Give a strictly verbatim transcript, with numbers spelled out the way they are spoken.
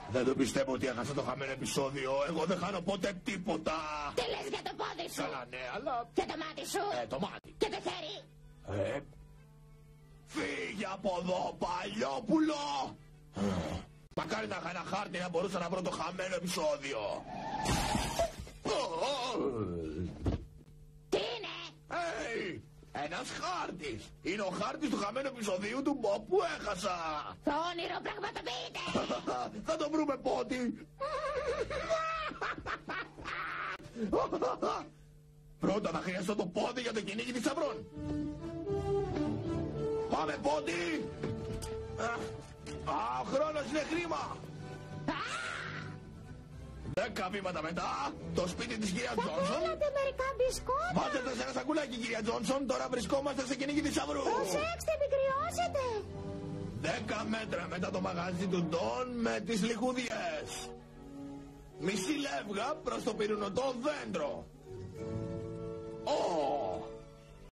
Δεν το πιστεύω ότι έχασα το χαμένο επεισόδιο. Εγώ δεν χάνω ποτέ τίποτα. Τι λες για το πόδι σου? Καλά, ναι, αλλά... Και το μάτι σου? Ε, το μάτι. Και το χέρι? Ε... Φύγε από εδώ, παλιόπουλο! Μακάρι να είχα ένα χάρτη να μπορούσα να βρω το χαμένο επεισόδιο. Τι είναι? Hey, ένας χάρτης. Είναι ο χάρτης του χαμένου επεισοδίου του Μπομπ που έχασα. Το όνειρο πραγματοποιείται. Θα το βρούμε πότι. Πρώτα θα χρειαστώ το πόδι για το κυνήγι της Σαυρών. Πάμε πόντι! Α, ο χρόνος είναι χρήμα! Δέκα βήματα μετά, το σπίτι της κυρία Τζόνσον. Θέλετε μερικά μπισκότα? Πάτε σε ένα σακουλάκι, κυρία Τζόνσον, τώρα βρισκόμαστε σε κυνήγι της Σαυρού. Προσέξτε, μην κρυώσετε. Δέκα μέτρα μετά το μαγαζί του Ντόν με τις λιχούδιες. Μισή λεύγα προς το πυρουνωτό δέντρο.